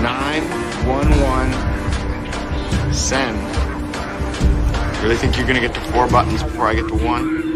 911 send. Really think you're gonna get to 4 buttons before I get to 1?